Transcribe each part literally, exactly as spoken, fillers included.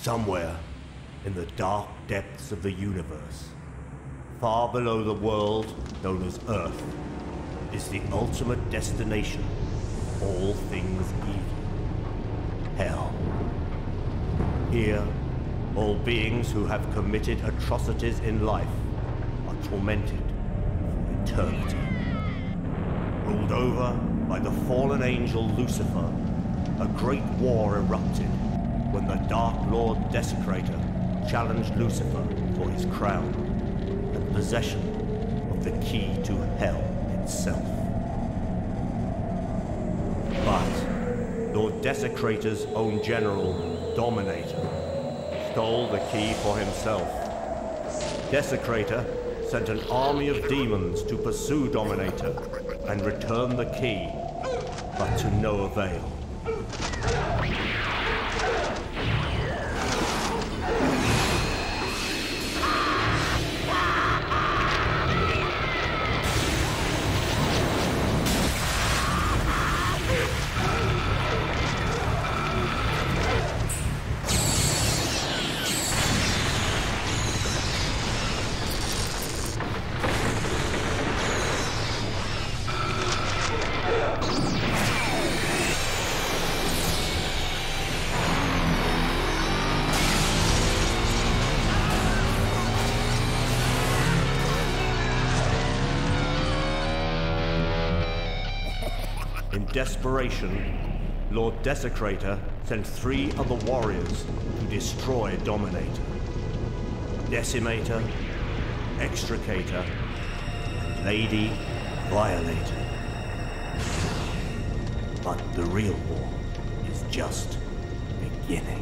Somewhere in the dark depths of the universe, far below the world known as Earth, is the ultimate destination of all things evil. Hell. Here, all beings who have committed atrocities in life are tormented for eternity. Ruled over by the fallen angel Lucifer, a great war erupted when the Dark Lord Desecrater challenged Lucifer for his crown and possession of the key to hell itself. But Lord Desecrator's own general, Dominator, stole the key for himself. Desecrator sent an army of demons to pursue Dominator and return the key, but to no avail. In desperation, Lord Desecrator sent three of the warriors to destroy Dominator. Decimator, Extricator, and Lady Violator. But the real war is just beginning.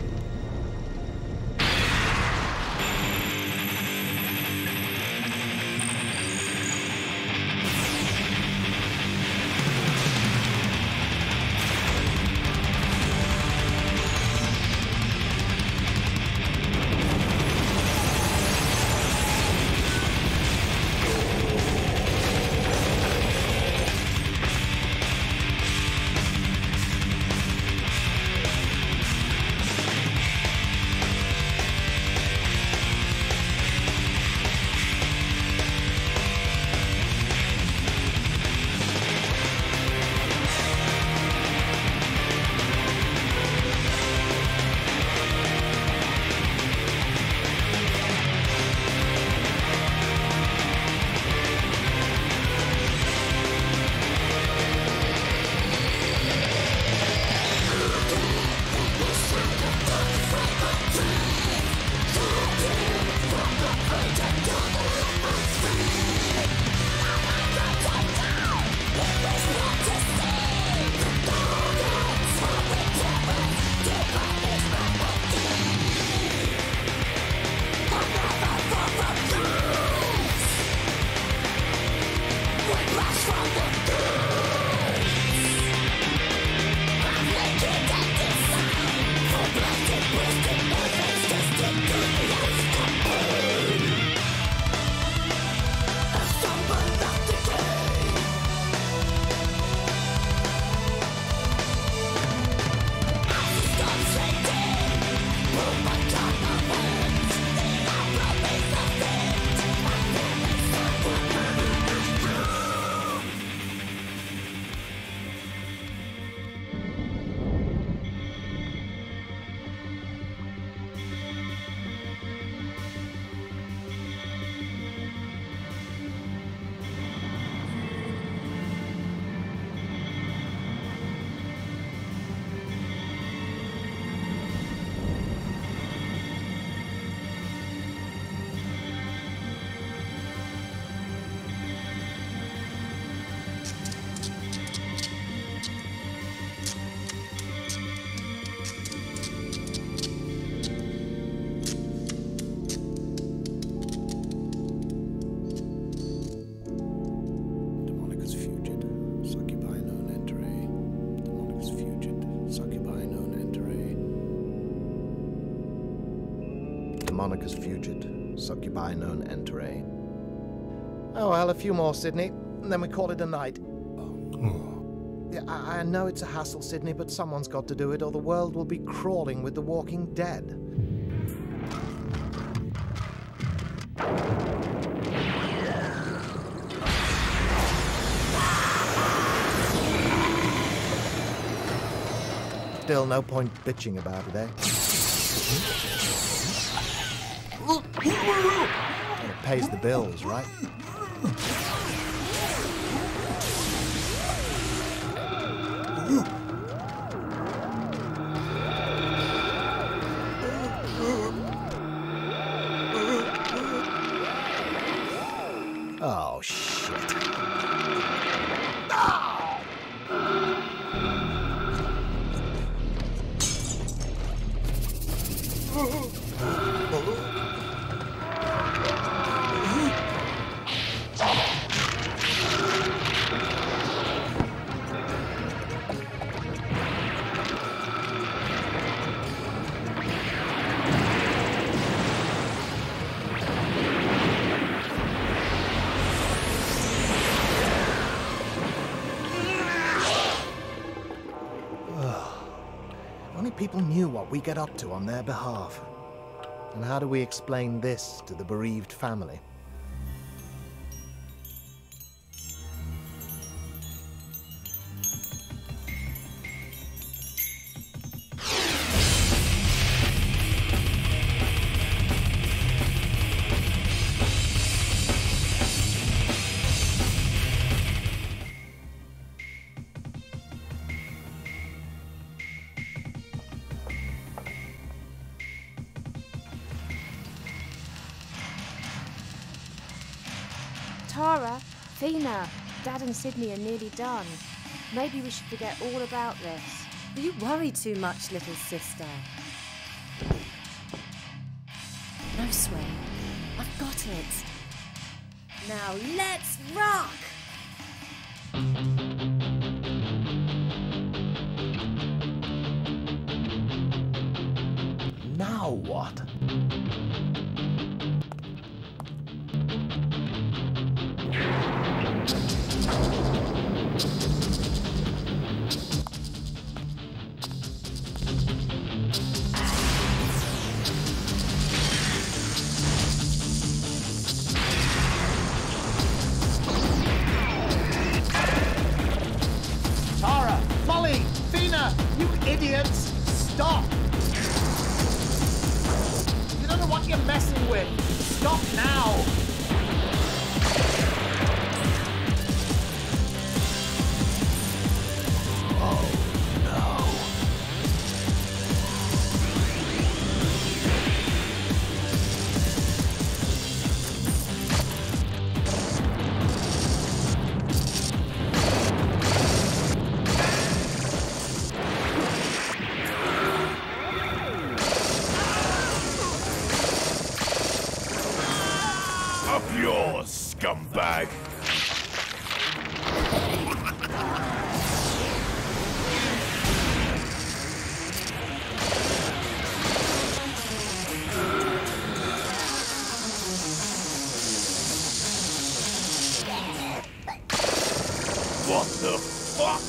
Monica's Fugit, Succubi non entere. Oh well, a few more, Sydney, and then we call it a night. Oh. Yeah, I, I know it's a hassle, Sydney, but someone's got to do it, or the world will be crawling with the walking dead. Still no point bitching about it, eh? And it pays the bills, right? Oh, shit. People knew what we get up to on their behalf. And how do we explain this to the bereaved family? Tara, Fina, Dad and Sydney are nearly done. Maybe we should forget all about this. You worry too much, little sister. No swearing. I've got it. Now let's rock! Now what? Idiots, stop! You don't know what you're messing with. Stop now! Scumbag! What the fuck?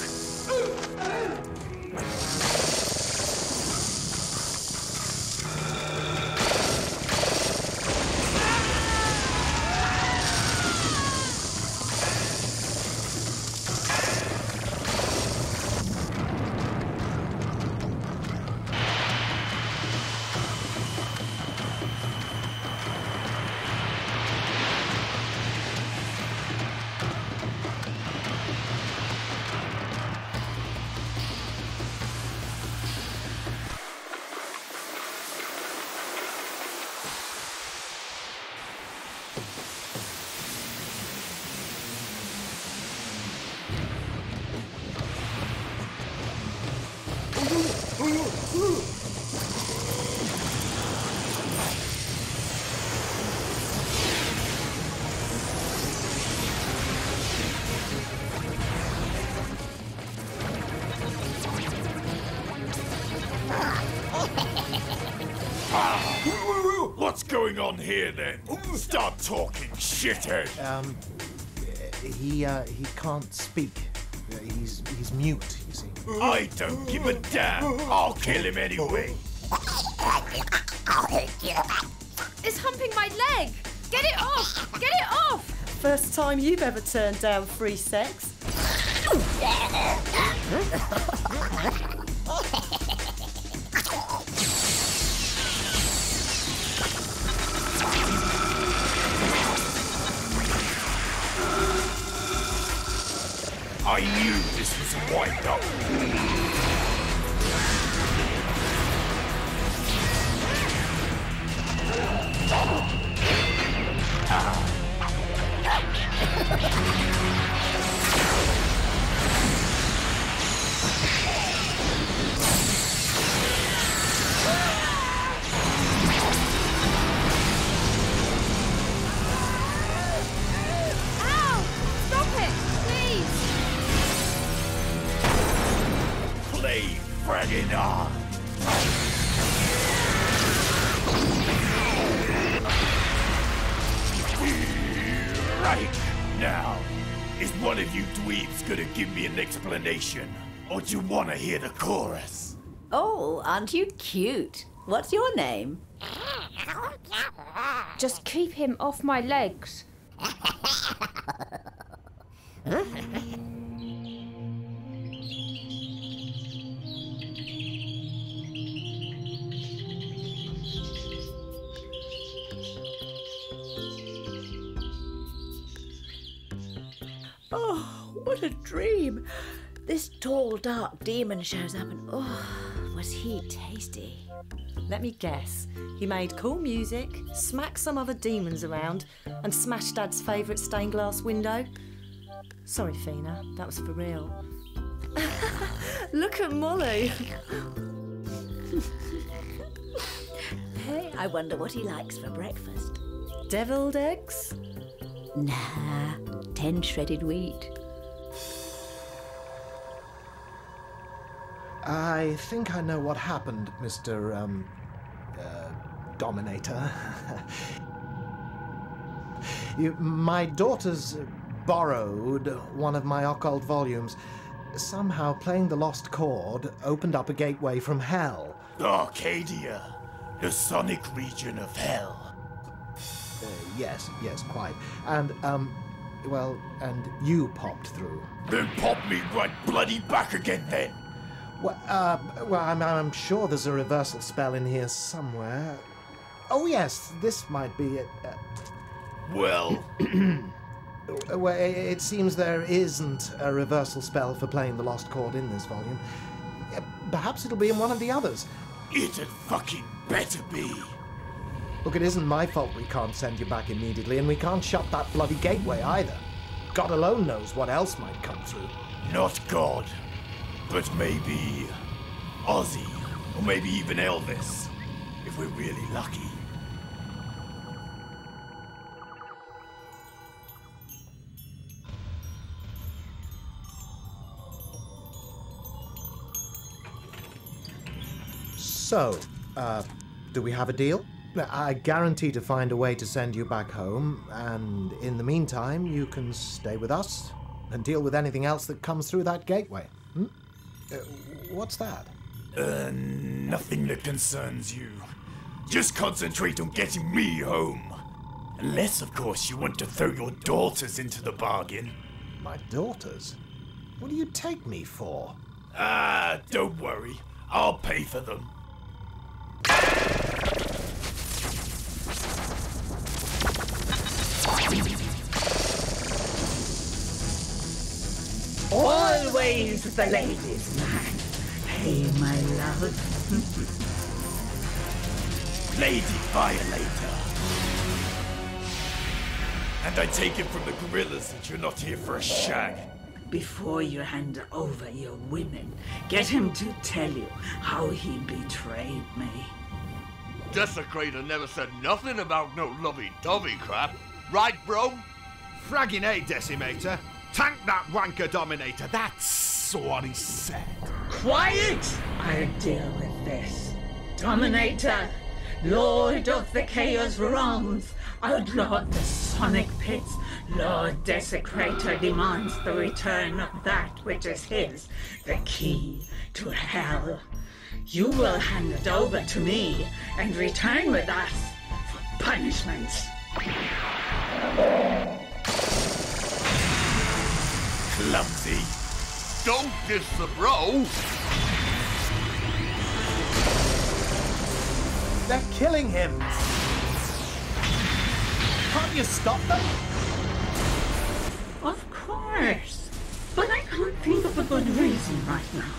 What's going on here then? Start talking, shithead! Um, he, uh, he can't speak. He's, he's mute, you see. I don't give a damn. I'll kill him anyway. It's humping my leg! Get it off! Get it off! First time you've ever turned down free sex. I knew this was a wind-up. Ow! Stop it, please! Play friggin' on! Right now, is one of you dweebs gonna give me an explanation? Or do you wanna hear the chorus? Oh, aren't you cute? What's your name? Just keep him off my legs. Oh, what a dream. This tall, dark demon shows up and, oh, was he tasty. Let me guess. He made cool music, smacked some other demons around, and smashed Dad's favourite stained glass window. Sorry, Fina, that was for real. Look at Molly. Hey, I wonder what he likes for breakfast. Devilled eggs? Nah, ten shredded wheat. I think I know what happened, Mister Um, uh, Dominator. you, my daughters borrowed one of my occult volumes. Somehow playing the Lost Chord opened up a gateway from hell. Arcadia, the sonic region of hell. Uh, yes, yes, quite. And, um, well, and you popped through. Then pop me right bloody back again then. Well, uh, well, I'm, I'm sure there's a reversal spell in here somewhere. Oh, yes, this might be it. Uh, Well, well, it, it seems there isn't a reversal spell for playing the Lost Chord in this volume. Uh, perhaps it'll be in one of the others. it'd fucking better be. Look, it isn't my fault we can't send you back immediately, and we can't shut that bloody gateway either. God alone knows what else might come through. Not God, but maybe Ozzy, or maybe even Elvis, if we're really lucky. So, uh, do we have a deal? I guarantee to find a way to send you back home, and in the meantime, you can stay with us and deal with anything else that comes through that gateway. Hmm? Uh, what's that? Uh, nothing that concerns you. Just concentrate on getting me home. Unless, of course, you want to throw your daughters into the bargain. My daughters? What do you take me for? Ah, don't worry. I'll pay for them. Always the ladies' man. Hey, my love. Lady Violator. And I take it from the gorillas that you're not here for a shag. Before you hand over your women, get him to tell you how he betrayed me. Desecrator never said nothing about no lovey-dovey crap. Right, bro? Fragging A, Decimator. Tank that wanker Dominator. That's what he said. Quiet! I'll deal with this. Dominator, Lord of the Chaos realms, outlaw of the sonic pits, Lord Desecrator demands the return of that which is his, the key to hell. You will hand it over to me and return with us for punishment. Clumsy. Don't diss the bro. They're killing him. Can't you stop them? Of course. But I can't think of a good reason right now.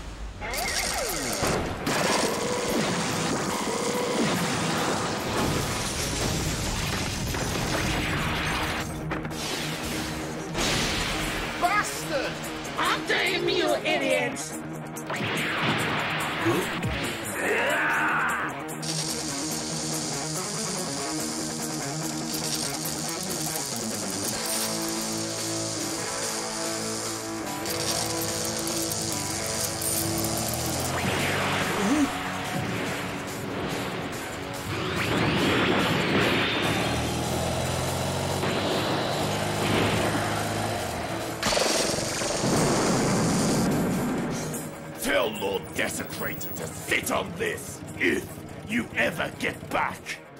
Bastard! After him, you idiots! Tell Lord Desecrater to sit on this, if you ever get back.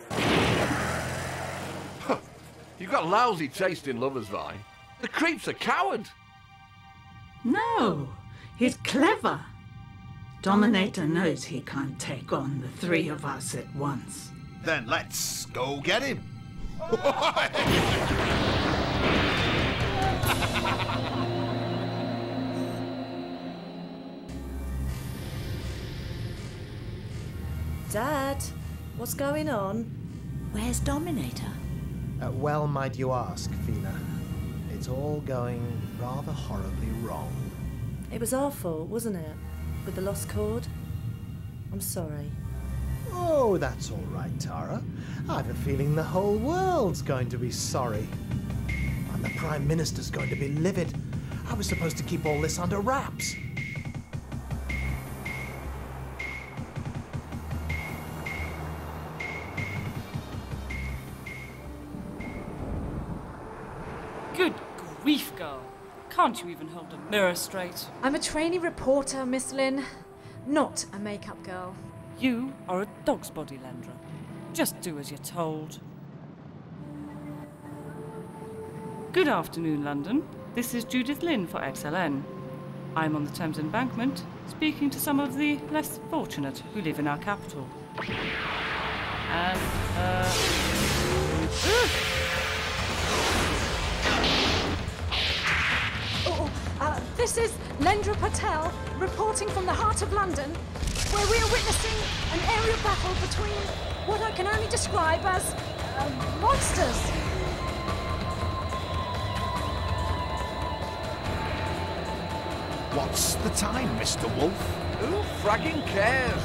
You've got lousy taste in lovers, Vi. The creep's a coward. No, he's clever. Dominator knows he can't take on the three of us at once. Then let's go get him. Dad, what's going on? Where's Dominator? Uh, well, might you ask, Fina. It's all going rather horribly wrong. It was our fault, wasn't it? With the Lost Chord? I'm sorry. Oh, that's all right, Tara. I've a feeling the whole world's going to be sorry. And the Prime Minister's going to be livid. I was supposed to keep all this under wraps. Good grief, girl. Can't you even hold a mirror straight? I'm a trainee reporter, Miss Lynn, not a makeup girl. You are a dog's body, Lendra. Just do as you're told. Good afternoon, London. This is Judith Lynn for X L N. I'm on the Thames Embankment, speaking to some of the less fortunate who live in our capital. And, uh... uh Oh, uh, this is Lendra Patel, reporting from the heart of London, where we are witnessing an aerial battle between what I can only describe as uh, monsters. What's the time, Mister Wolf? Who fragging cares?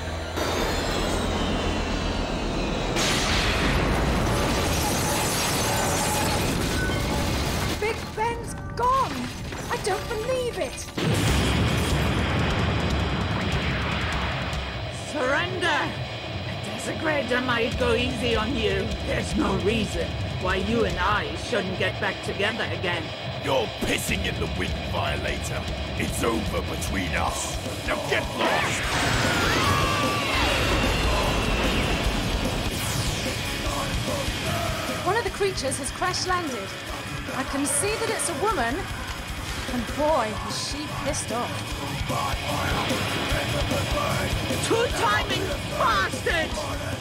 Big Ben's gone! I don't believe it! Surrender! Desecrator might go easy on you. There's no reason why you and I shouldn't get back together again. You're pissing in the wind, Violator. It's over between us. Now get lost! One of the creatures has crash-landed. I can see that it's a woman, and boy, is she pissed off. Two-timing bastard!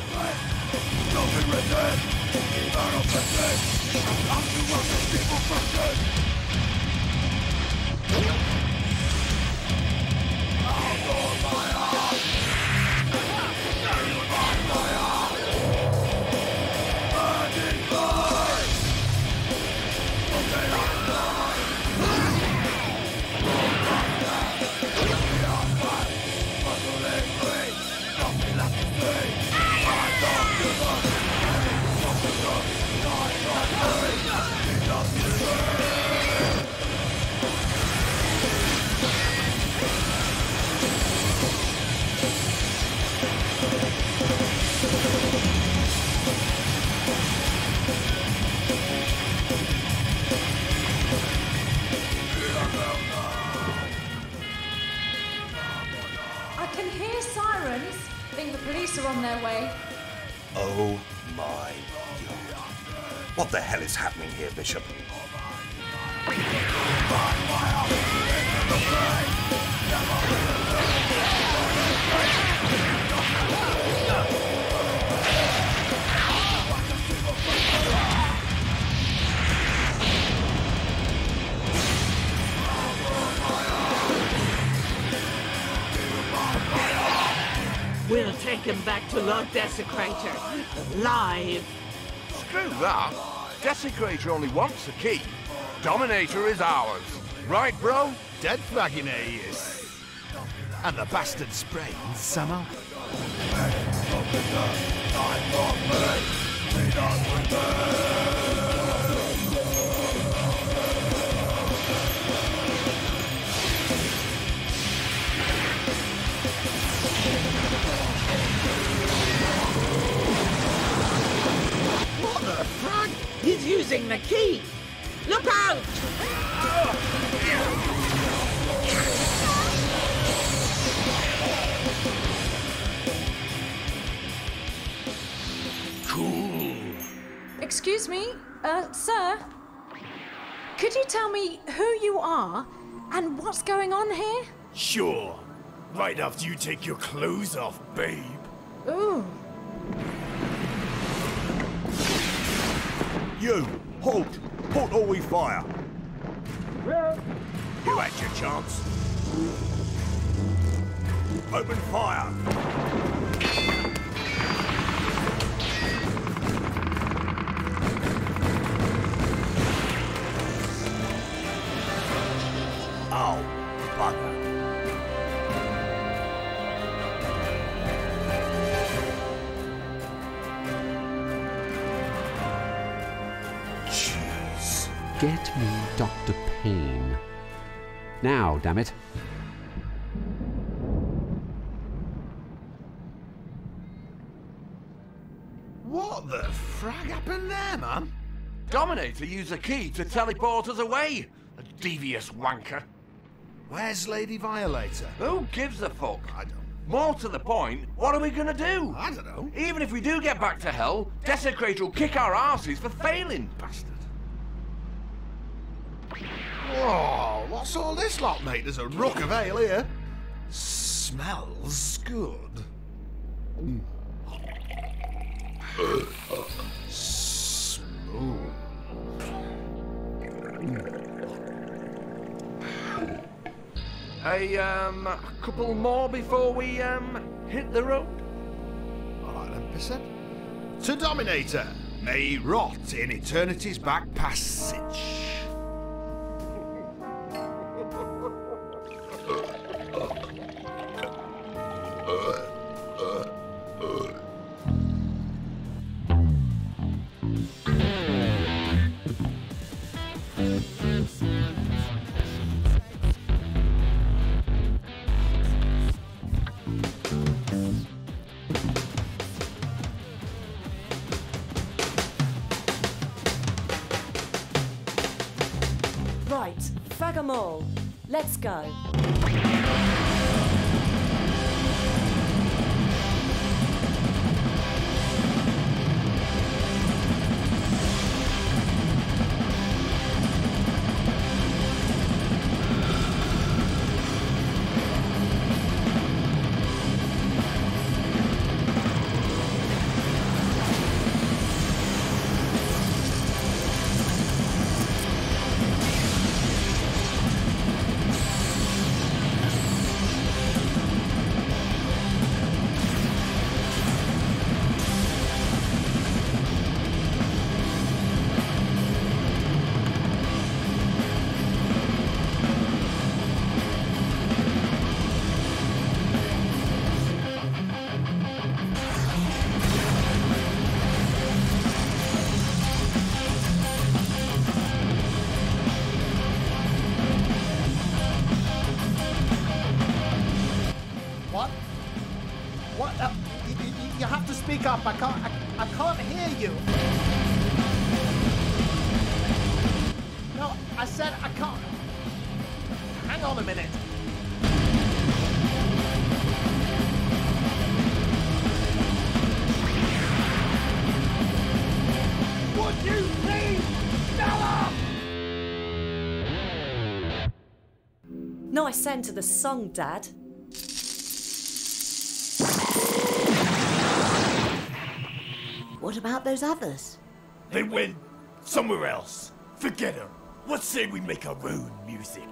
I can hear sirens. I think the police are on their way. Oh my god. What the hell is happening here, Bishop? We'll take him back to Lord Desecrater, live. Screw that. Desecrator only wants a key. Dominator is ours. Right, bro? Dead flagging he is. And the bastard spraying somehow. What the frog? He's using the key. Look out! Cool. Excuse me, uh, sir? Could you tell me who you are and what's going on here? Sure. Right after you take your clothes off, babe. Ooh. You! Halt! Halt or we fire! You had your chance. Open fire! Oh, bugger. Jeez. Get me Doctor Payne. Now, damn it. What the frag happened there, man? Dominator used a key to teleport us away. A devious wanker. Where's Lady Violator? Who gives a fuck? I don't. More to the point, what are we gonna do? I don't know. Even if we do get back to hell, Desecrator will kick our asses for failing. Bastard. Whoa, what's all this lot, mate? There's a rook of ale here. Smells good. Mm. Smooth. Hey, um, a couple more before we, um, hit the road? Alright then, percent. To Dominator, may he rot in eternity's back passage. Right, frag 'em all. Let's go. Speak up. I can't. I, I can't hear you. No, I said I can't. Hang on a minute. Would you please? Nice end to the song, Dad. What about those others? They went somewhere else. Forget them. What say we make our own music?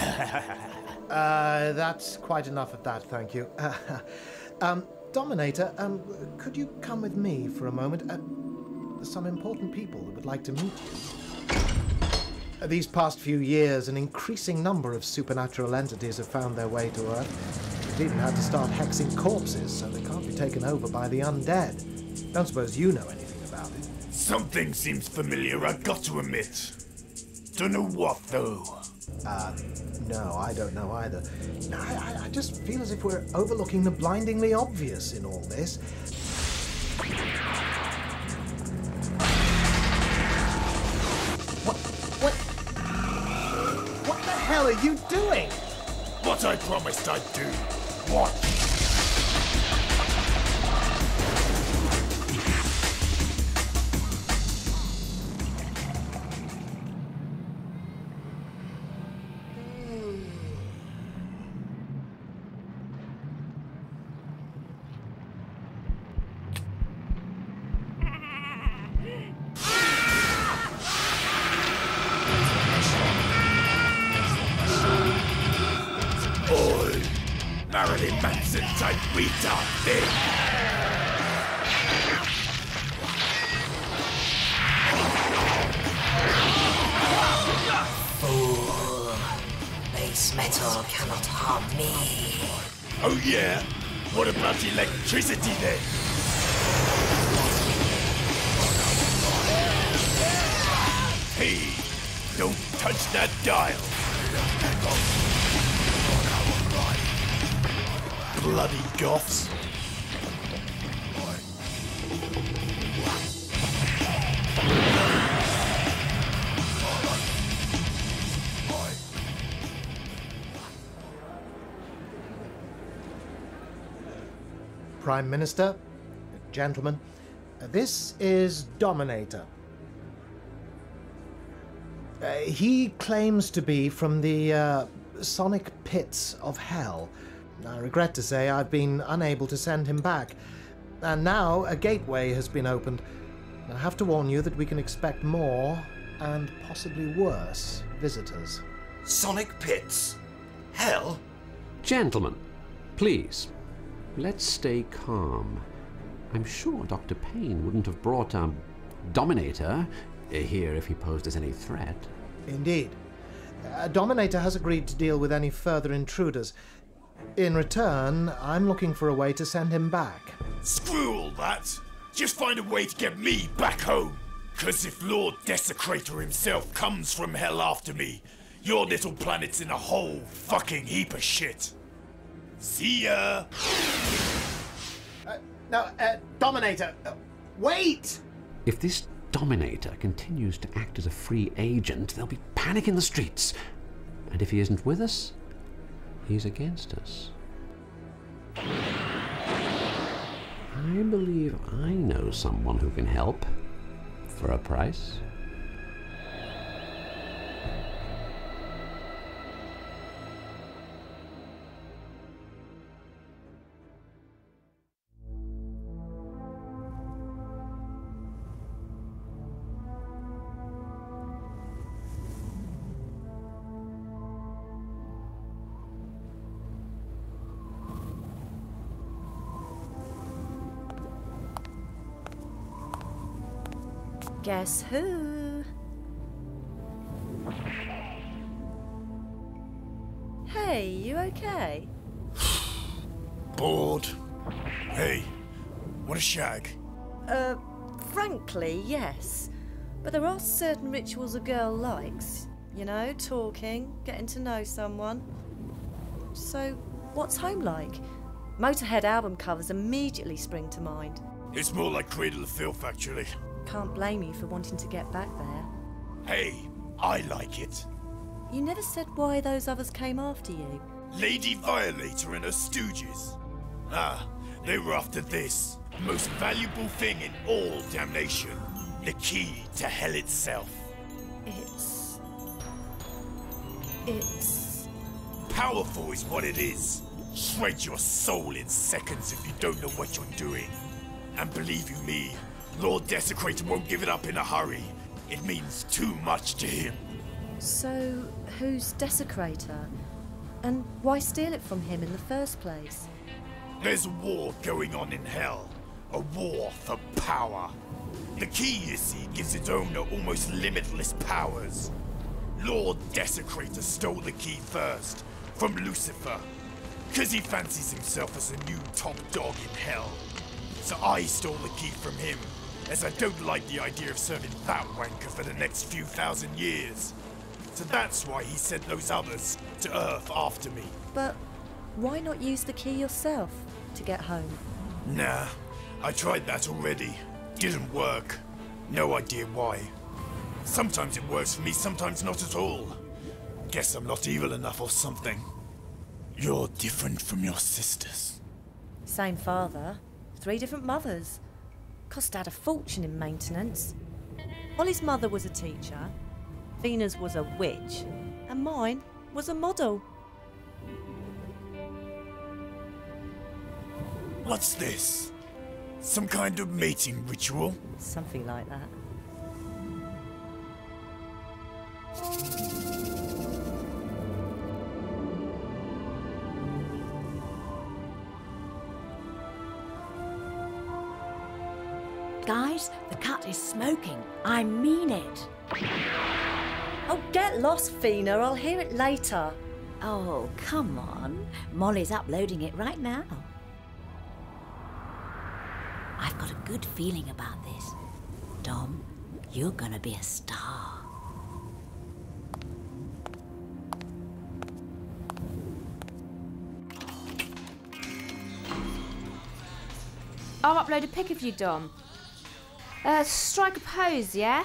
uh, that's quite enough of that, thank you. um, Dominator, um, could you come with me for a moment? Uh, there's some important people that would like to meet you. Uh, these past few years, an increasing number of supernatural entities have found their way to Earth. We've even had to start hexing corpses so they can't be taken over by the undead. Don't suppose you know anything about it. Something seems familiar, I've got to admit. Don't know what, though. Uh, no, I don't know either. I, I, I just feel as if we're overlooking the blindingly obvious in all this. What? What? What the hell are you doing? What I promised I'd do. What? Electricity then! Hey, don't touch that dial! Bloody goths! Prime Minister, gentlemen, this is Dominator. Uh, he claims to be from the uh, sonic pits of hell. I regret to say I've been unable to send him back, and now a gateway has been opened. I have to warn you that we can expect more, and possibly worse, visitors. Sonic pits? Hell? Gentlemen, please. Let's stay calm. I'm sure Doctor Payne wouldn't have brought um, Dominator here if he posed as any threat. Indeed. Uh, Dominator has agreed to deal with any further intruders. In return, I'm looking for a way to send him back. Screw all that! Just find a way to get me back home! Cause if Lord Desecrater himself comes from hell after me, your little planet's in a whole fucking heap of shit! See ya! Uh, no, uh, Dominator, uh, wait! If this Dominator continues to act as a free agent, there'll be panic in the streets. And if he isn't with us, he's against us. I believe I know someone who can help. For a price. Guess who? Hey, you okay? Bored. Hey, want a shag? Uh, frankly, yes. But there are certain rituals a girl likes. You know, talking, getting to know someone. So, what's home like? Motorhead album covers immediately spring to mind. It's more like Cradle of Filth, actually. Can't blame you for wanting to get back there. Hey, I like it. You never said why those others came after you. Lady Violator and her stooges. Ah, they were after this. The most valuable thing in all damnation. The key to hell itself. It's... It's... Powerful is what it is. Shred your soul in seconds if you don't know what you're doing. And believe you me, Lord Desecrater won't give it up in a hurry. It means too much to him. So, who's Desecrater? And why steal it from him in the first place? There's a war going on in hell. A war for power. The key, you see, gives its owner almost limitless powers. Lord Desecrater stole the key first, from Lucifer, because he fancies himself as a new top dog in hell. So I stole the key from him, as I don't like the idea of serving that wanker for the next few thousand years. So that's why he sent those others to Earth after me. But why not use the key yourself to get home? Nah, I tried that already. Didn't work. No idea why. Sometimes it works for me, sometimes not at all. Guess I'm not evil enough or something. You're different from your sisters. Same father, three different mothers. Cost Dad a fortune in maintenance. Ollie's mother was a teacher, Fina's was a witch, and mine was a model. What's this? Some kind of mating ritual? Something like that. Guys, the cat is smoking. I mean it. Oh, get lost, Fina. I'll hear it later. Oh, come on. Molly's uploading it right now. I've got a good feeling about this. Dom, you're gonna be a star. I'll upload a pic of you, Dom. Uh, strike a pose, yeah?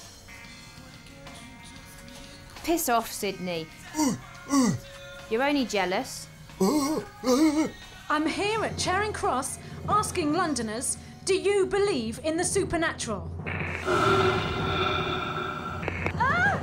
Piss off, Sydney. You're only jealous. I'm here at Charing Cross asking Londoners, do you believe in the supernatural? Ah!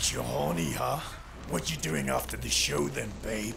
Ain't you horny, huh? What you doing after the show then, babe?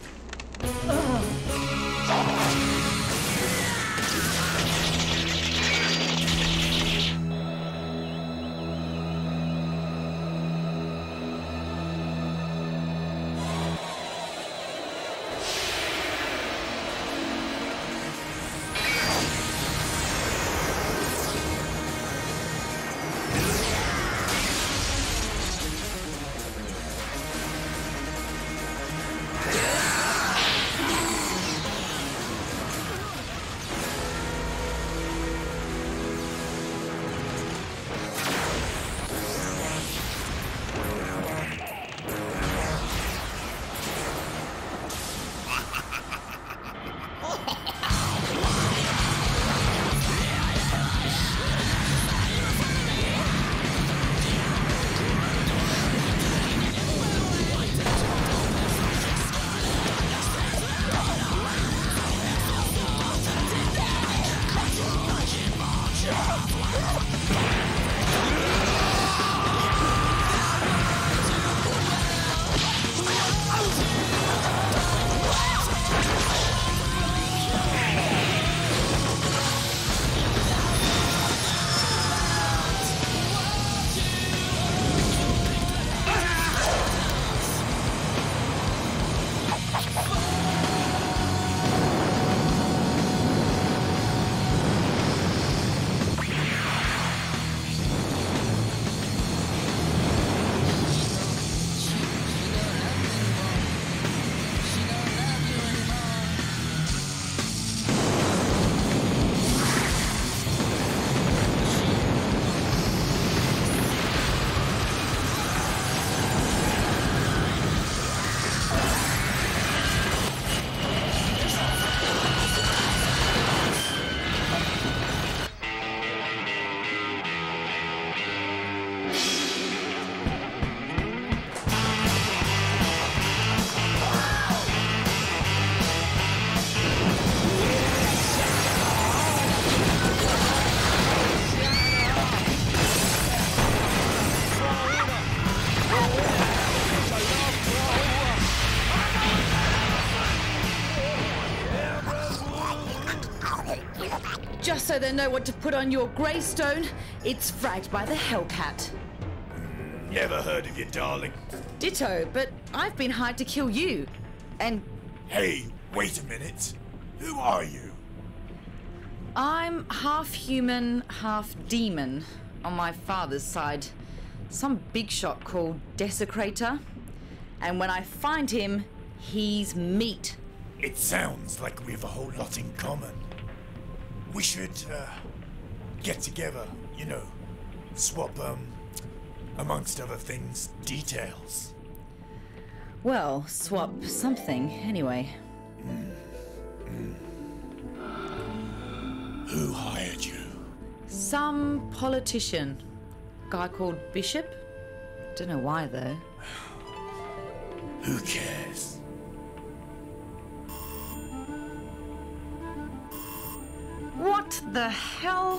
Just so they know what to put on your gravestone, it's fragged by the Hellcat. Never heard of you, darling. Ditto, but I've been hired to kill you. And... Hey, wait a minute. Who are you? I'm half human, half demon on my father's side. Some big shot called Desecrater. And when I find him, he's meat. It sounds like we have a whole lot in common. We should, uh, get together, you know, swap, um, amongst other things, details. Well, swap something, anyway. Mm. Mm. Who hired you? Some politician. Guy called Bishop. Don't know why, though. Who cares? What the hell?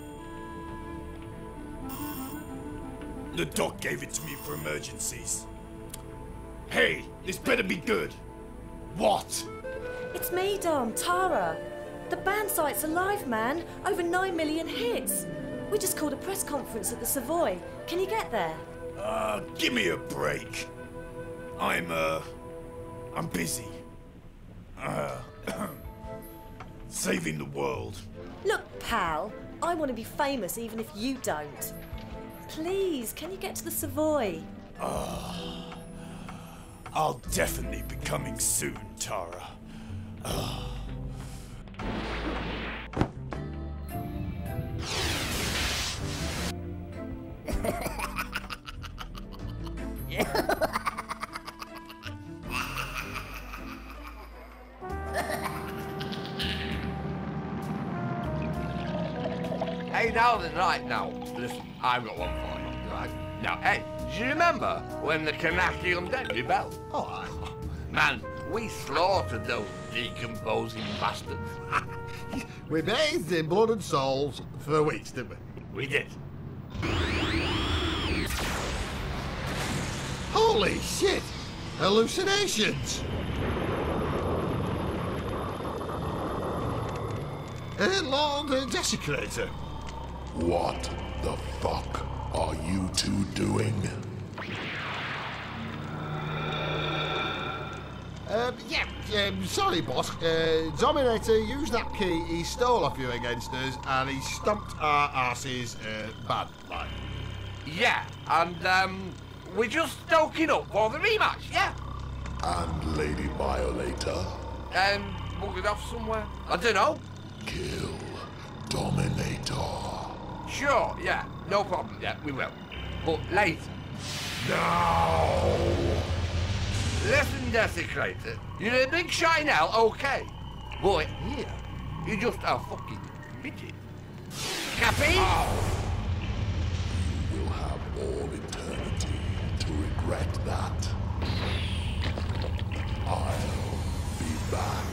The doc gave it to me for emergencies. Hey, this better be good. What? It's me, Dom, Tara. The band site's alive, man. Over nine million hits. We just called a press conference at the Savoy. Can you get there? Uh, give me a break. I'm, uh, I'm busy. Uh, saving the world. Look, pal, I want to be famous even if you don't. Please, can you get to the Savoy? Uh, I'll definitely be coming soon, Tara. Uh. Hey, now then, right now, listen, I've got one for you, right? Now, hey, do you remember when the Kanaki undead rebelled? Oh, I... Man, we slaughtered those decomposing bastards. We bathed in blood and souls for weeks, didn't we? We did. Holy shit! Hallucinations! Uh, Lord Desecrater. What the fuck are you two doing? Um, yeah, um, sorry, boss. Uh, Dominator used that key he stole off you against us, and he stumped our asses uh, bad, like. Yeah, and um, we're just stoking up for the rematch, yeah? And Lady Violator? Um, buggered off somewhere. I don't know. Kill Dominator. Sure, yeah, no problem, yeah, we will. But later. Now! Listen, Decimator, you're a big shot in hell, okay. But here, you're just a fucking midget. Cappy? Oh. You will have all eternity to regret that. I'll be back.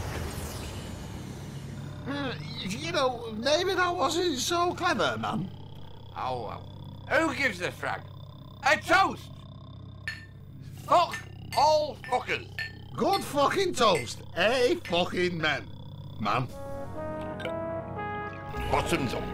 Uh, you know, maybe that wasn't so clever, man. Oh, well. Who gives a frag? A toast! Fuck all fuckers. Good fucking toast. Eh, fucking men. Man. Bottoms up.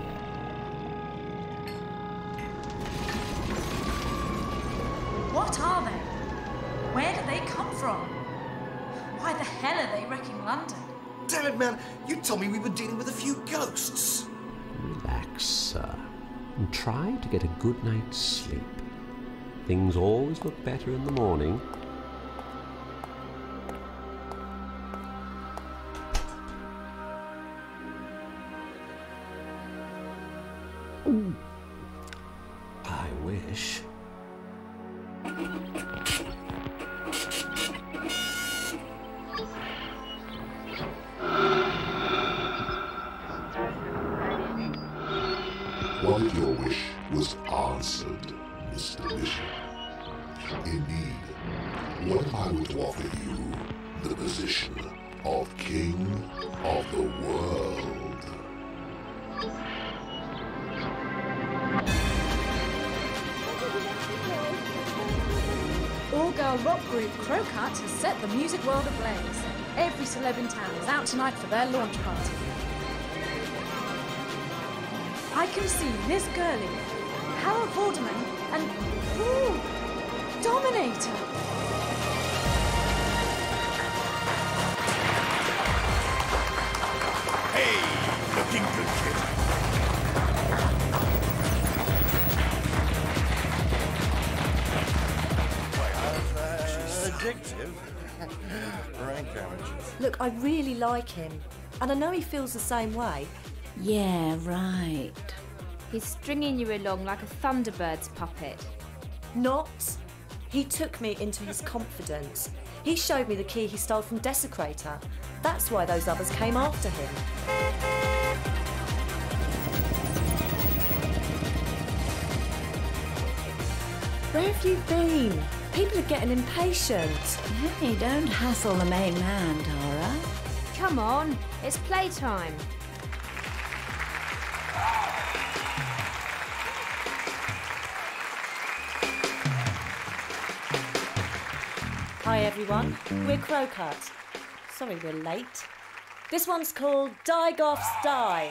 What are they? Where do they come from? Why the hell are they wrecking London? Damn it, man. You told me we were dealing with a few ghosts. Relax, sir, and try to get a good night's sleep. Things always look better in the morning. Ooh. I wish. What if your wish was answered, Mister Bishop? Indeed, what if I were to offer you the position of King of the World? All-girl rock group Crocut has set the music world ablaze. Every celeb in town is out tonight for their launch party. I can see Liz Gurley, Harold Vorderman, and ooh, Dominator. Hey, looking good, kid. Addictive. Rank amateurs. Look, I really like him, and I know he feels the same way. Yeah, right. He's stringing you along like a Thunderbird's puppet. Not. He took me into his confidence. He showed me the key he stole from Desecrator. That's why those others came after him. Where have you been? People are getting impatient. Hey, don't hassle the main man, Tara. Come on, it's playtime. Hi everyone, we're Crocut. Sorry we're late. This one's called Die Goths Die.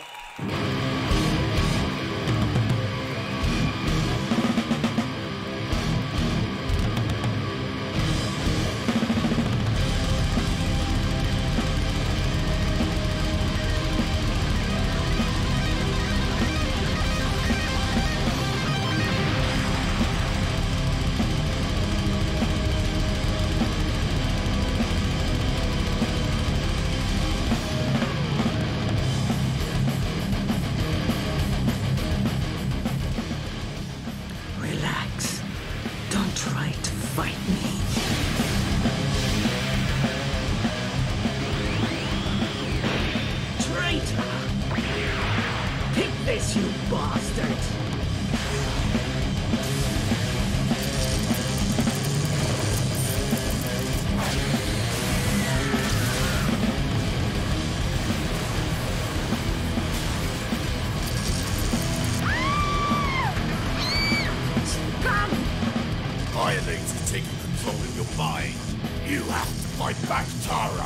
mine. You have to fight back, Tara.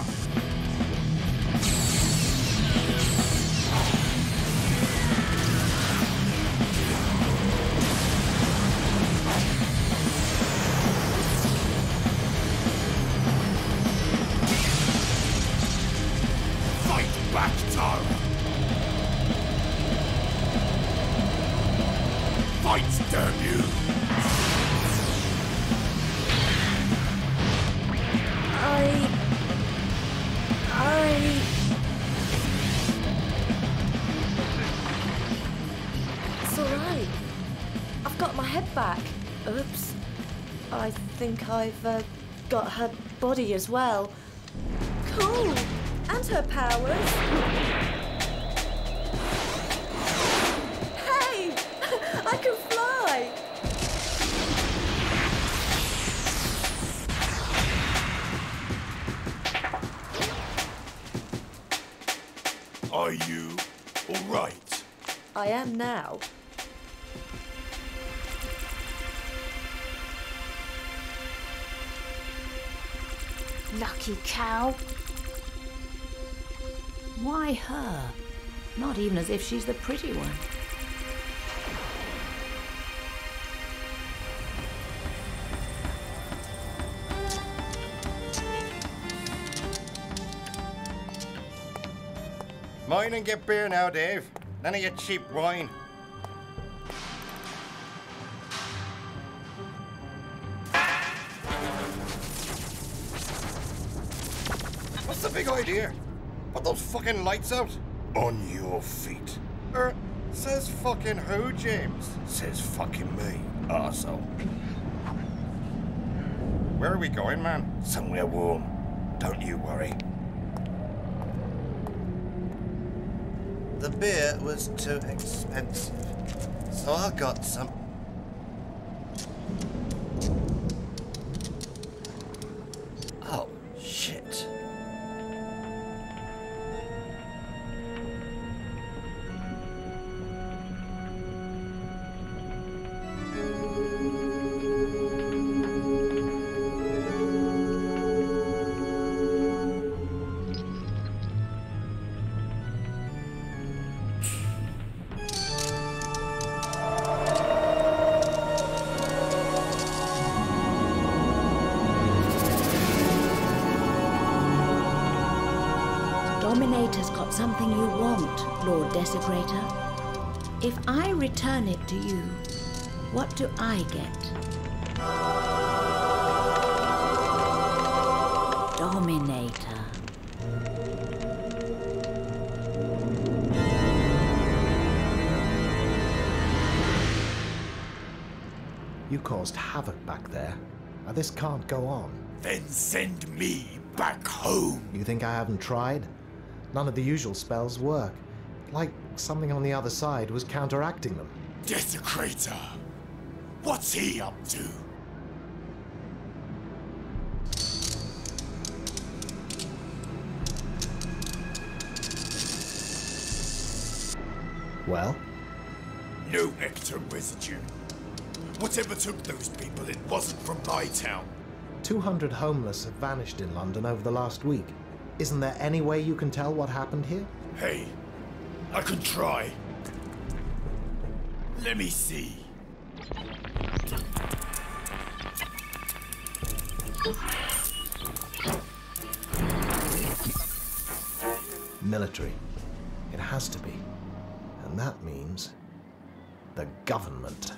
Fight back, Tara. Fight, damn you. I... I... It's alright. I've got my head back. Oops. I think I've uh, got her body as well. Cool. And her powers. Hey! I can fly! Are you all right? I am now. Lucky cow. Why her? Not even as if she's the pretty one. Mine and get beer now, Dave. None of your cheap wine. What's the big idea? Put those fucking lights out. On your feet. Er, says fucking who, James? Says fucking me, arsehole. Where are we going, man? Somewhere warm. Don't you worry. The beer was too expensive, so I got some. Oh, shit. Dominator's got something you want, Lord Desecrator. If I return it to you, what do I get? Dominator. You caused havoc back there. Now, this can't go on. Then send me back home. You think I haven't tried? None of the usual spells work. Like something on the other side was counteracting them. Desecrator. What's he up to? Well? No nectar residue. Whatever took those people, it wasn't from my town. two hundred homeless have vanished in London over the last week. Isn't there any way you can tell what happened here? Hey, I can try. Let me see. Military. It has to be. And that means the government.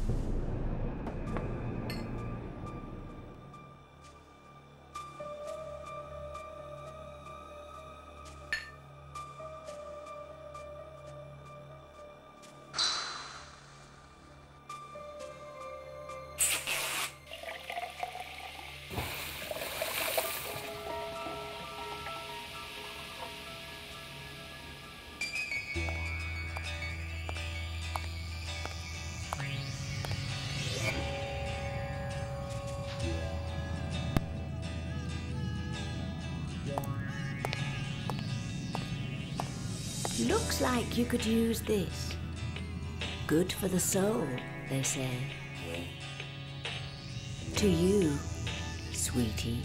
Looks like you could use this. Good for the soul, they say. To you, sweetie?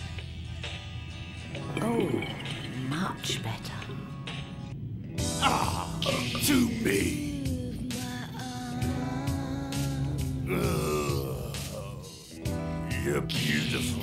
Oh, much better. Ah, to me. Ugh. You're beautiful.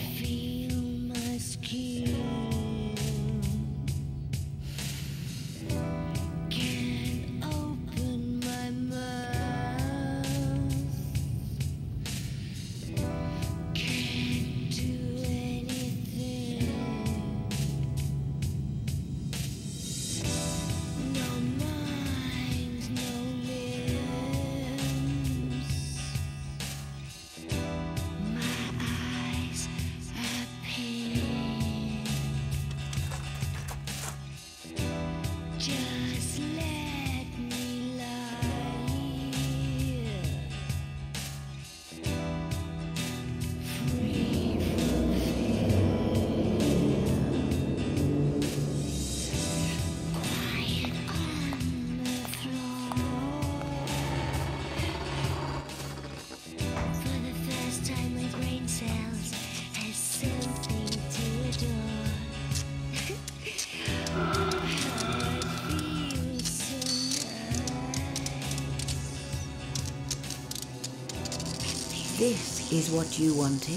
This is what you wanted?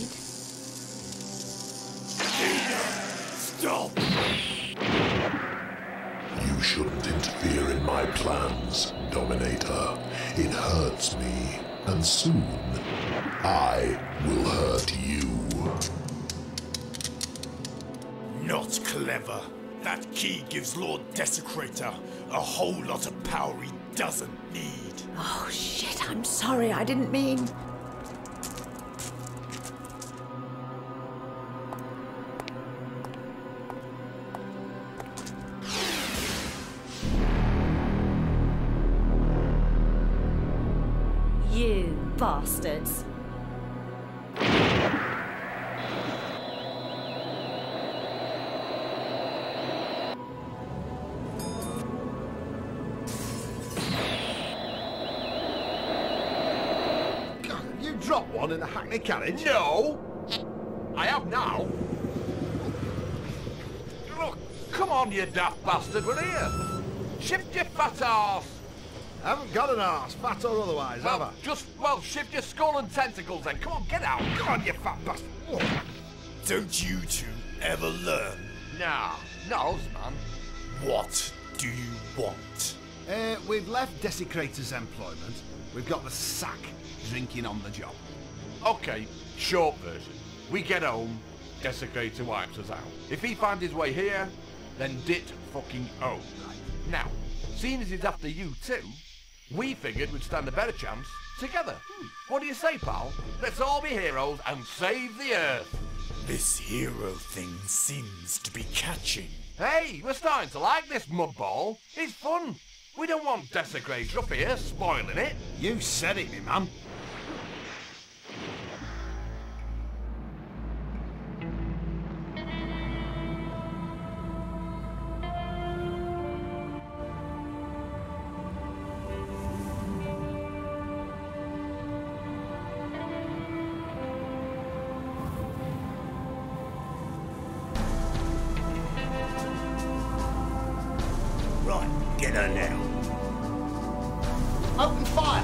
Stop! You shouldn't interfere in my plans, Dominator. It hurts me, and soon I will hurt you. Not clever. That key gives Lord Desecrater a whole lot of power he doesn't need. Oh shit, I'm sorry, I didn't mean... You bastards. You dropped one in the hackney carriage? No! I have now. Look, come on, you daft bastard, we're here. Shift your fat arse. I haven't got an arse, fat or otherwise, well, have I? Just, well, shift your skull and tentacles then. Come on, get out. Come on, you fat bastard. Oh. Don't you two ever learn? Nah, no, man. What do you want? Uh, we've left Desecrator's employment. We've got the sack drinking on the job. Okay, short version. We get home, Desecrator wipes us out. If he finds his way here, then dit fucking oh. Now, seeing as he's after you too, we figured we'd stand a better chance together. Hmm. What do you say, pal? Let's all be heroes and save the Earth. This hero thing seems to be catching. Hey, we're starting to like this mudball. It's fun. We don't want Desecrator up here spoiling it. You said it, me man. Right, get her now. Open fire!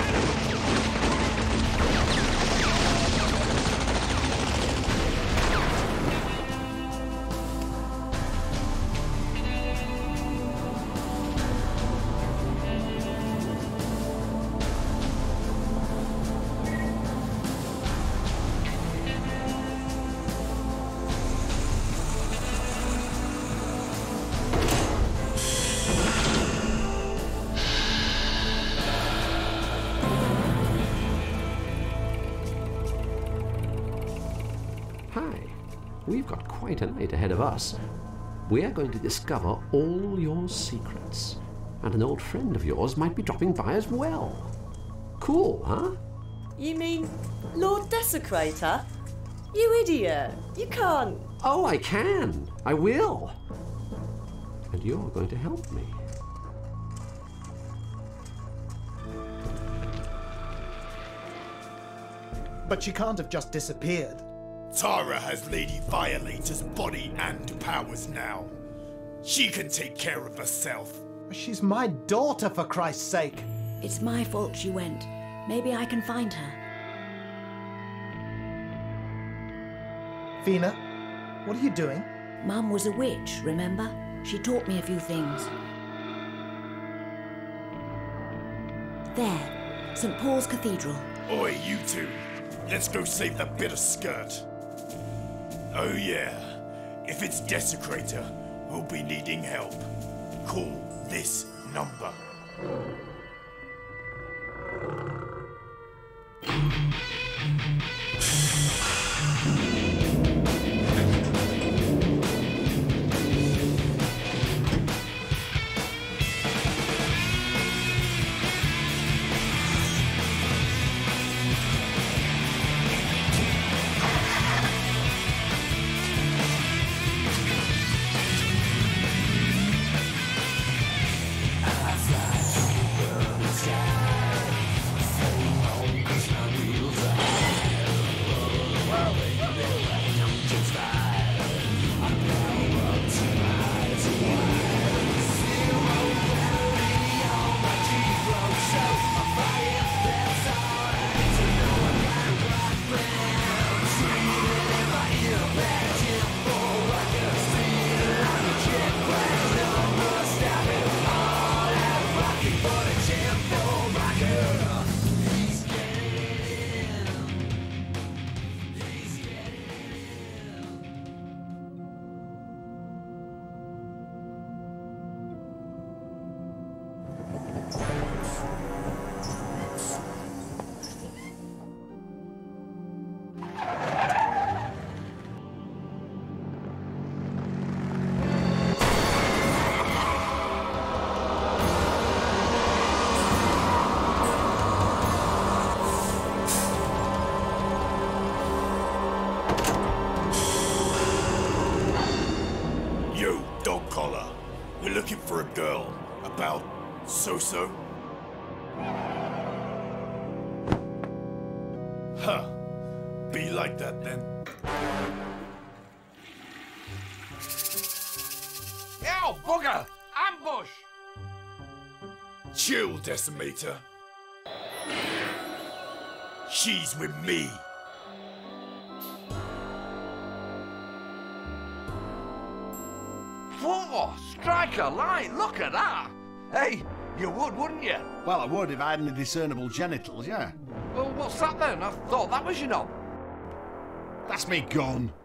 We've got quite a night ahead of us. We are going to discover all your secrets. And an old friend of yours might be dropping by as well. Cool, huh? You mean Lord Desecrater? You idiot! You can't... Oh, I can! I will! And you're going to help me. But she can't have just disappeared. Tara has Lady Violator's body and powers now. She can take care of herself. She's my daughter, for Christ's sake. It's my fault she went. Maybe I can find her. Fina, what are you doing? Mum was a witch, remember? She taught me a few things. There, Saint Paul's Cathedral. Oi, you two. Let's go save that bit of skirt. Oh yeah, if it's Desecrator, we'll be needing help. Call this number. For a girl, about so-so. Huh. Be like that then. Yo, bugger! Ambush! Chill, Decimator. She's with me. Whoa! Strike a light! Look at that! Hey, you would, wouldn't you? Well, I would if I had any discernible genitals, yeah. Well, what's that then? I thought that was your knob. That's me gun.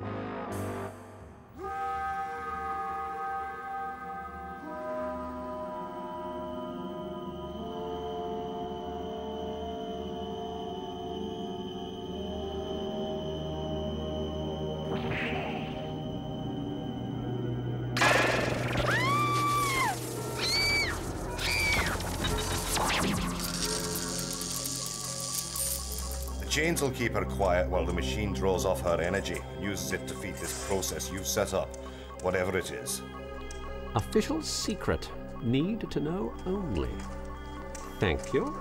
Chains will keep her quiet while the machine draws off her energy and uses it to feed this process you've set up, whatever it is. Official secret. Need to know only. Thank you.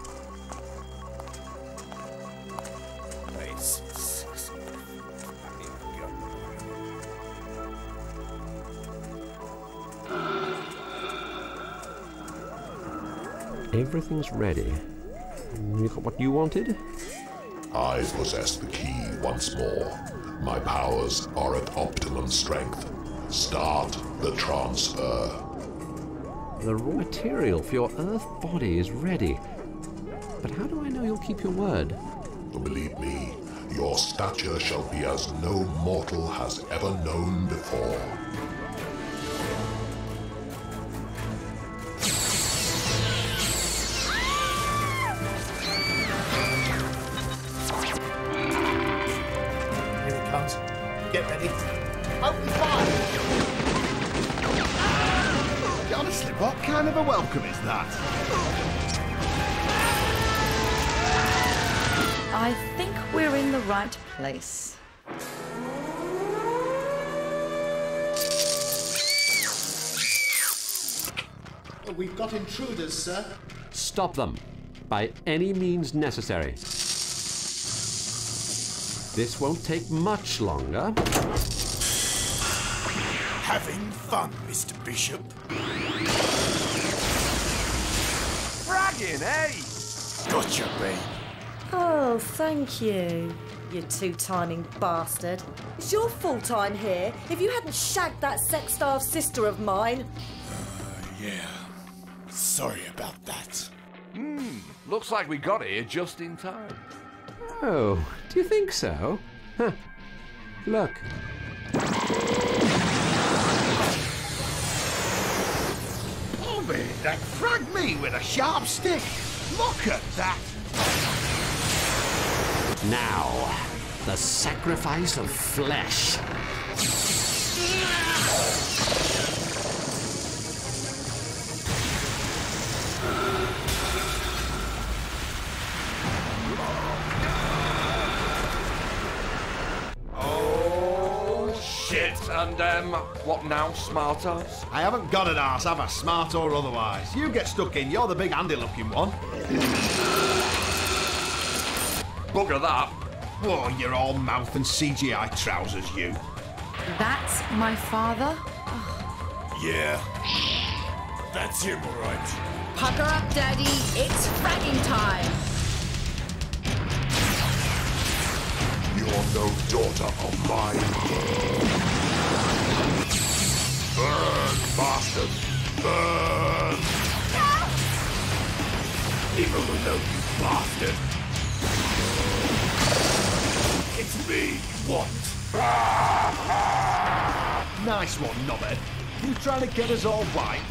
Everything's ready. You got what you wanted? I possess the key once more. My powers are at optimum strength. Start the transfer. The raw material for your Earth body is ready. But how do I know you'll keep your word? Believe me, your stature shall be as no mortal has ever known before. Get ready. Open fire! Honestly, what kind of a welcome is that? I think we're in the right place. We've got intruders, sir. Stop them, by any means necessary. This won't take much longer. Having fun, Mister Bishop. Fragging, eh? Gotcha, babe. Oh, thank you, you two-timing bastard. It's your fault I'm here. If you hadn't shagged that sex-starved sister of mine... Uh, yeah. Sorry about that. Hmm, looks like we got here just in time. Oh, do you think so? Huh. Look. Oh, man, that fragged me with a sharp stick. Look at that. Now, the sacrifice of flesh. Oh, shit. And, um, what now, smart ass? I haven't got an arse, have I, smart or otherwise? You get stuck in, you're the big handy-looking one. Bugger that. Oh, you're all mouth and C G I trousers, you. That's my father? Yeah. That's him, all right. Pucker up, Daddy. It's fragging time. You're no daughter of mine. Burn, bastard! Burn! Leave him alone, you bastard. It's me you want. Nice one, knobhead. You trying to get us all white?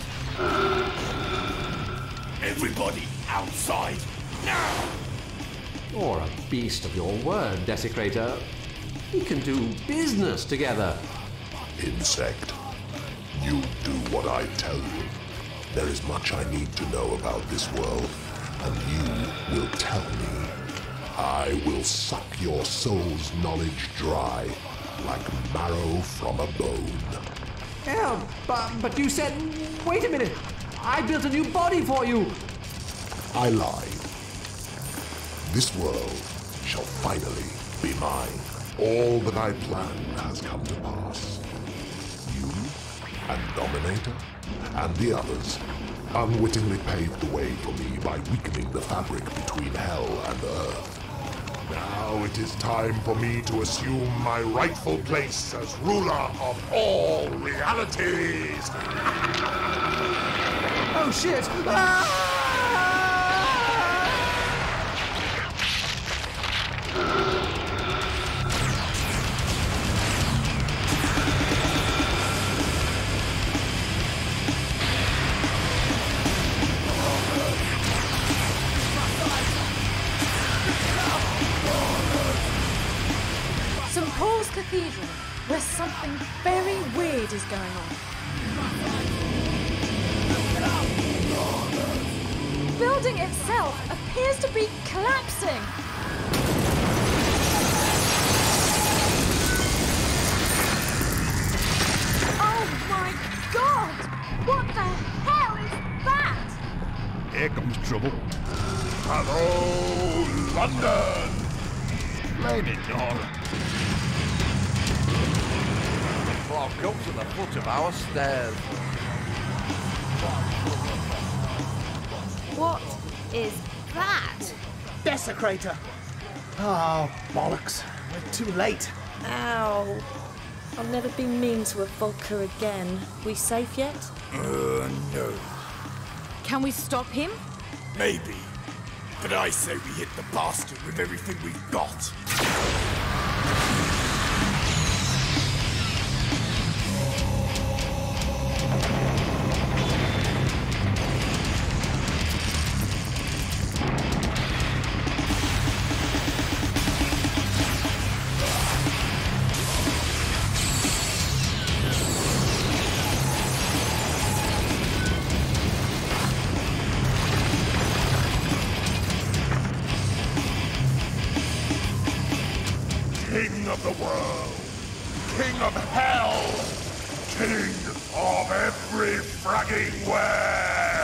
Everybody outside now. Or a beast of your word, Desecrator. We can do business together. Insect, you do what I tell you. There is much I need to know about this world, and you will tell me. I will suck your soul's knowledge dry, like marrow from a bone. Yeah, but, but you said... Wait a minute! I built a new body for you! I lied. This world shall finally be mine. All that I planned has come to pass. You and Dominator and the others unwittingly paved the way for me by weakening the fabric between hell and earth. Now it is time for me to assume my rightful place as ruler of all realities. Oh shit! Ah! Saint Paul's Cathedral, where something very weird is going on. The building itself appears to be collapsing. Oh my god! What the hell is that? Here comes trouble. Hello, London! Blame it, Nora. Well, come to the foot of our stairs. What is that? Desecrator! Oh, bollocks. We're too late. Ow. I'll never be mean to a vodka again. We safe yet? Uh, no. Can we stop him? Maybe. But I say we hit the bastard with everything we've got. King of the world, King of hell, King of every fragging where.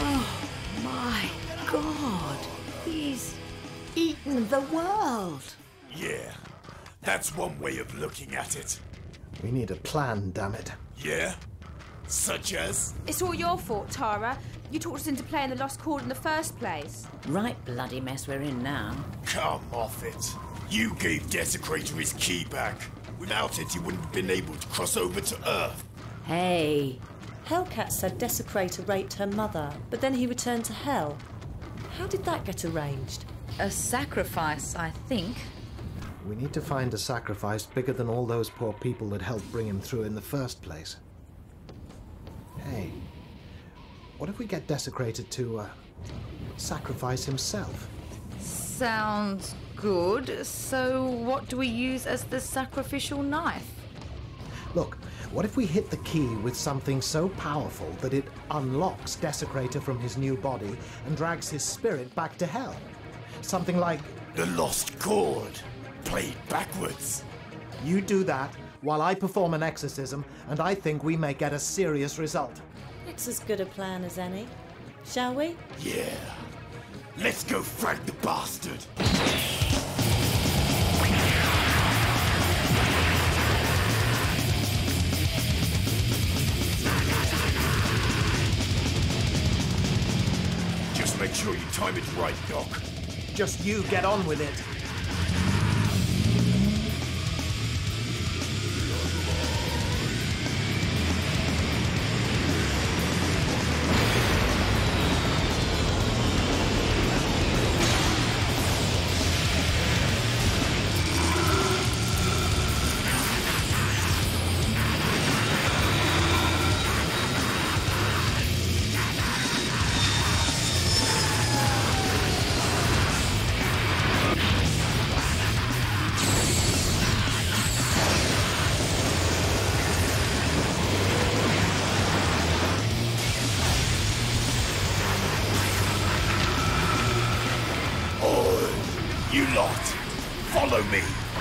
Oh my God. He's eaten the world. Yeah, that's one way of looking at it. We need a plan, damn it. Yeah? Such as? It's all your fault, Tara. You talked us into playing the Lost Chord in the first place. Right bloody mess we're in now. Come off it. You gave Desecrator his key back. Without it, he wouldn't have been able to cross over to Earth. Hey. Hellcat said Desecrator raped her mother, but then he returned to Hell. How did that get arranged? A sacrifice, I think. We need to find a sacrifice bigger than all those poor people that helped bring him through in the first place. Hey, what if we get Desecrator to, uh, sacrifice himself? Sounds good. So what do we use as the sacrificial knife? Look, what if we hit the key with something so powerful that it unlocks Desecrator from his new body and drags his spirit back to Hell? Something like... The Lost Chord, played backwards. You do that while I perform an exorcism, and I think we may get a serious result. It's as good a plan as any. Shall we? Yeah. Let's go frag the bastard. Just make sure you time it right, Doc. Just you get on with it. You lot, follow me.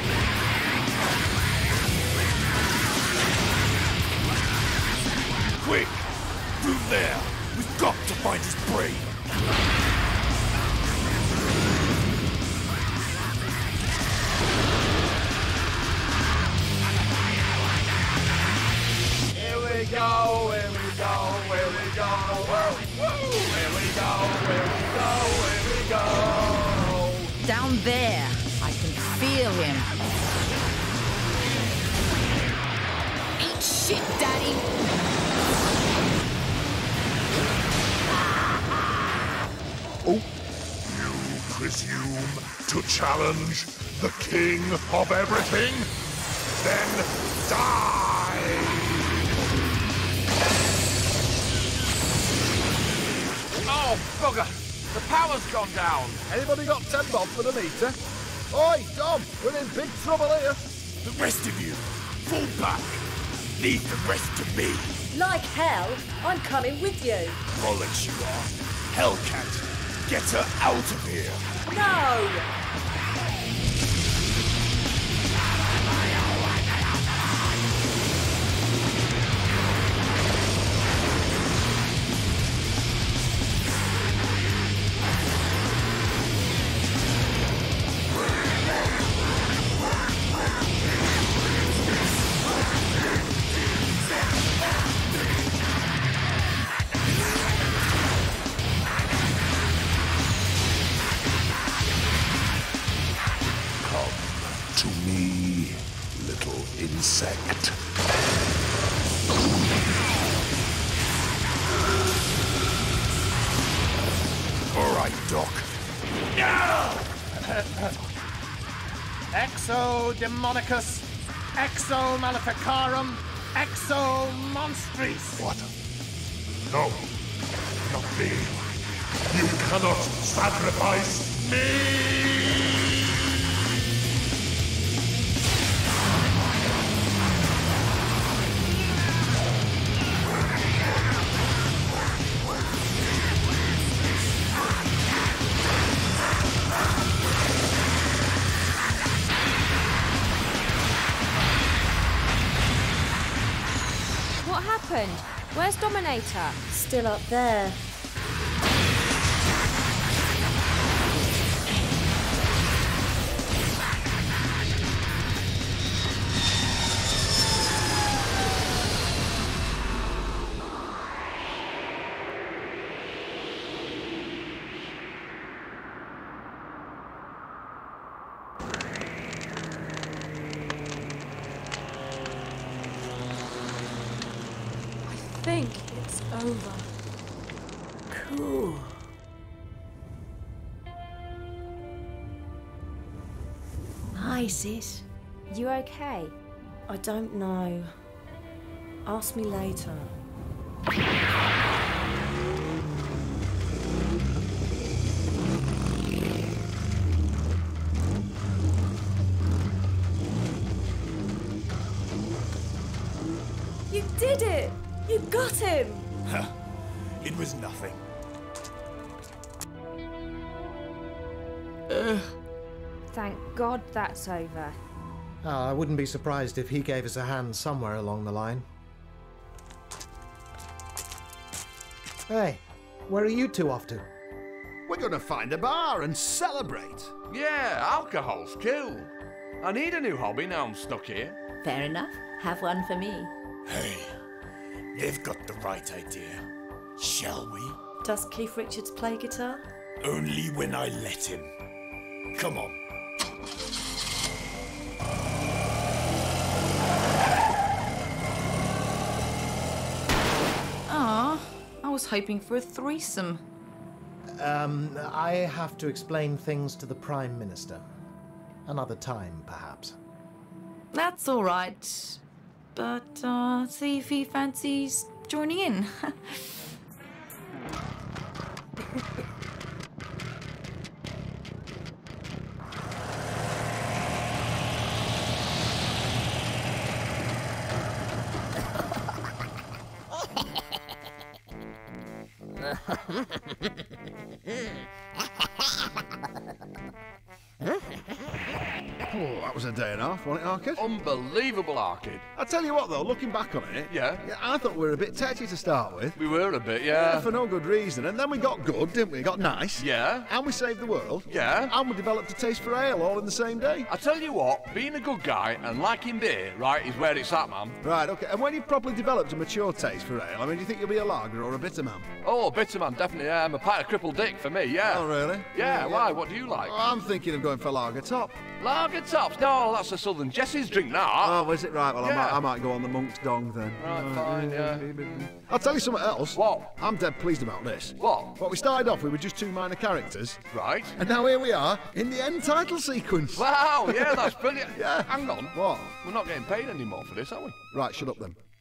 Quick, through there. We've got to find his brain. Here we go, here we go, here we go, whoa, whoa. Here we go, here we go, here we go. Down there, I can feel him. Eat shit, Daddy! Oh, you presume to challenge the king of everything? Then die! Oh, bugger! The power's gone down. Anybody got ten bob for the meter? Oi, Dom, we're in big trouble here. The rest of you, fall back. Leave the rest to me. Like hell, I'm coming with you. Bollocks you are. Hellcat, get her out of here. No! To me, little insect. All right, Doc. Now! Exo Demonicus, Exo Maleficarum, Exo Monstris. What? No, not me. You cannot sacrifice me! What happened? Where's Dominator? Still up there. over. Cool. Hi, sis. You okay? I don't know. Ask me later. You did it! You got him! Huh. It was nothing. Ugh. Thank God that's over. Oh, I wouldn't be surprised if he gave us a hand somewhere along the line. Hey, where are you two off to? We're gonna find a bar and celebrate. Yeah, alcohol's cool. I need a new hobby now I'm stuck here. Fair enough. Have one for me. Hey, they've got the right idea. Shall we? Does Keith Richards play guitar? Only when I let him. Come on. Ah, I was hoping for a threesome. Um, I have to explain things to the Prime Minister. Another time, perhaps. That's all right. But, uh, see if he fancies joining in. Oh, that was a day and a half, wasn't it, Arcade? Unbelievable, Arcade. I tell you what, though, looking back on it, Yeah? yeah, I thought we were a bit tetchy to start with. We were a bit, yeah. For no good reason. And then we got good, didn't we? Got nice. Yeah. And we saved the world. Yeah. And we developed a taste for ale all in the same day. I tell you what, being a good guy and liking beer, right, is where it's at, man. Right, okay. And when you've properly developed a mature taste for ale, I mean, do you think you'll be a lager or a bitter man? Oh, bitter man, definitely. Yeah, I'm a pint of crippled dick for me, yeah. Oh, really? Yeah, Yeah, why? yeah. What do you like? Oh, I'm thinking of going for lager top. Lager tops? No, that's a Southern Jesse's drink, now. Oh, is it right? Well, I, Yeah. might, I might go on the monk's dong then. Right, fine, yeah. I'll tell you something else. What? I'm dead pleased about this. What? What we started off with were just two minor characters. Right. And now here we are in the end title sequence. Wow, yeah, that's brilliant. Yeah. Hang on. What? We're not getting paid anymore for this, are we? Right, shut up then.